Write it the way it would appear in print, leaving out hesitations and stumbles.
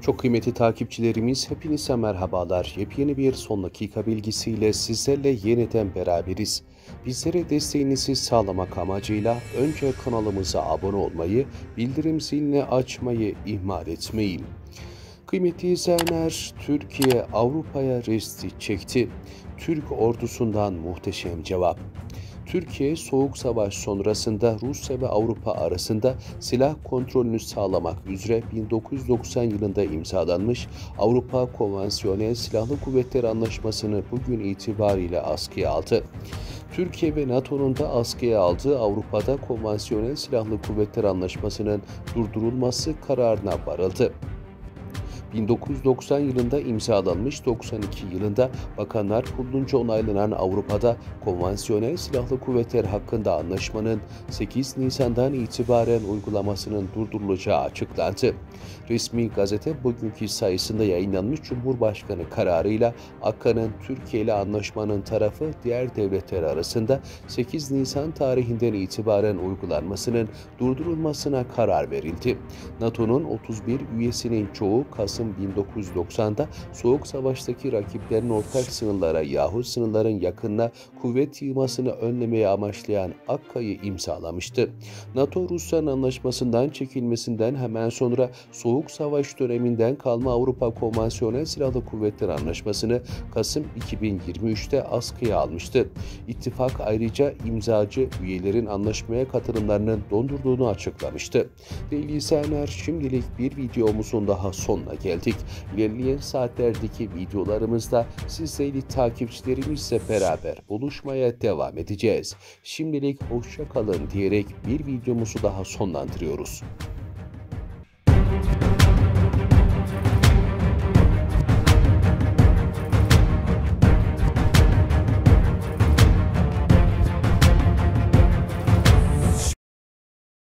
Çok kıymetli takipçilerimiz, hepinize merhabalar. Yepyeni bir son dakika bilgisiyle sizlerle yeniden beraberiz. Bizlere desteğinizi sağlamak amacıyla önce kanalımıza abone olmayı, bildirim zilini açmayı ihmal etmeyin. Kıymetli izleyenler, Türkiye Avrupa'ya resti çekti. Türk ordusundan muhteşem cevap. Türkiye, Soğuk Savaş sonrasında Rusya ve Avrupa arasında silah kontrolünü sağlamak üzere 1990 yılında imzalanmış Avrupa Konvansiyonel Silahlı Kuvvetleri Anlaşması'nı bugün itibariyle askıya aldı. Türkiye ve NATO'nun da askıya aldığı Avrupa'da Konvansiyonel Silahlı Kuvvetleri Anlaşması'nın durdurulması kararına varıldı. 1990 yılında imzalanmış, 92 yılında Bakanlar Kurulu'nca onaylanan Avrupa'da konvansiyonel silahlı kuvvetler hakkında anlaşmanın 8 Nisan'dan itibaren uygulamasının durdurulacağı açıklandı. Resmi gazete bugünkü sayısında yayınlanmış Cumhurbaşkanı kararıyla AKKA'nın Türkiye ile anlaşmanın tarafı diğer devletler arasında 8 Nisan tarihinden itibaren uygulanmasının durdurulmasına karar verildi. NATO'nun 31 üyesinin çoğu Kasım 1990'da Soğuk Savaş'taki rakiplerin ortak sınırlara yahut sınırların yakınına kuvvet yığmasını önlemeye amaçlayan AKKA'yı imzalamıştı. NATO, Rusya'nın anlaşmasından çekilmesinden hemen sonra Soğuk Savaş döneminden kalma Avrupa Konvansiyonel Silahlı Kuvvetleri Anlaşması'nı Kasım 2023'te askıya almıştı. İttifak ayrıca imzacı üyelerin anlaşmaya katılımlarının dondurduğunu açıklamıştı. Değerli izleyenler, şimdilik bir videomuzun daha sonuna geldik. İlerleyen saatlerdeki videolarımızda sizlerle takipçilerimizle beraber buluşmaya devam edeceğiz. Şimdilik hoşça kalın diyerek bir videomuzu daha sonlandırıyoruz.